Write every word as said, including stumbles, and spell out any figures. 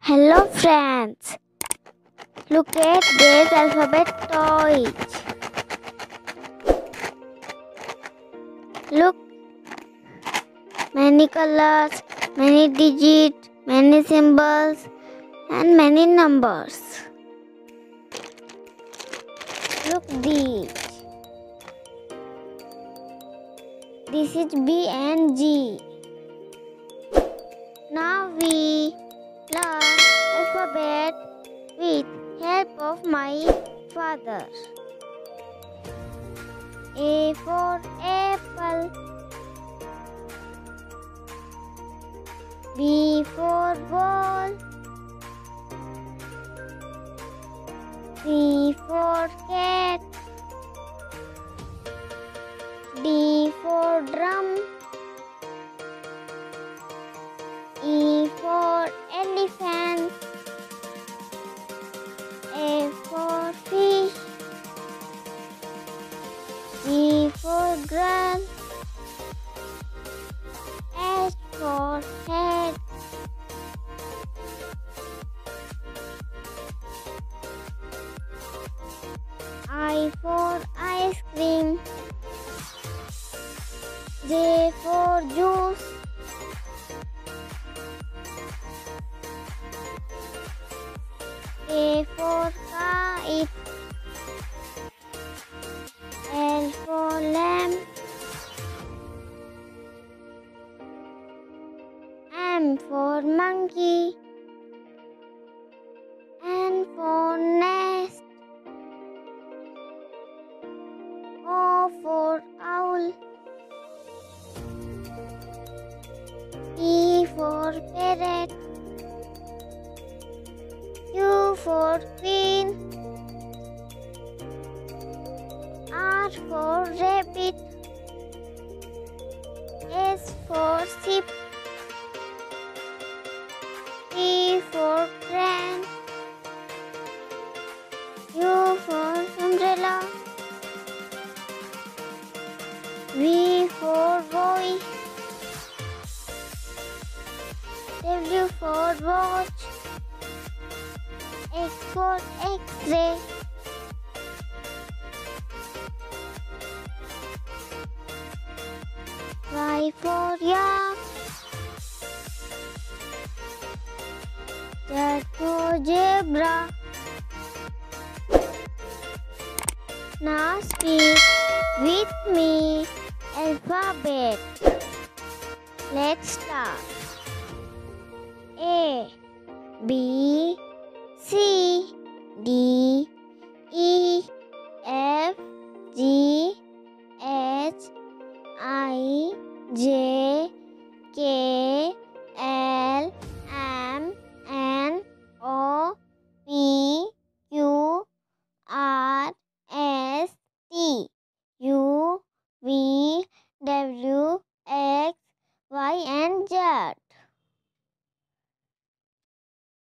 Hello friends, look at these alphabet toys. Look, many colors, many digits, many symbols and many numbers. Look these. This is B and G. Now we learn alphabet with help of my father. A for apple. B for ball. C for cat. D for drum. E for elephant. F for fish. G for girl. H for head. I for ice cream. J for juice. K for kite. L for lamp. M for monkey. N for nest. O for owl. P for parrot. Q for queen. R for rabbit. S for sheep. T for crane. U for umbrella. V for boy. W for watch. X for X-ray. Y for yak. Z for zebra. Now speak with me alphabet. Let's start.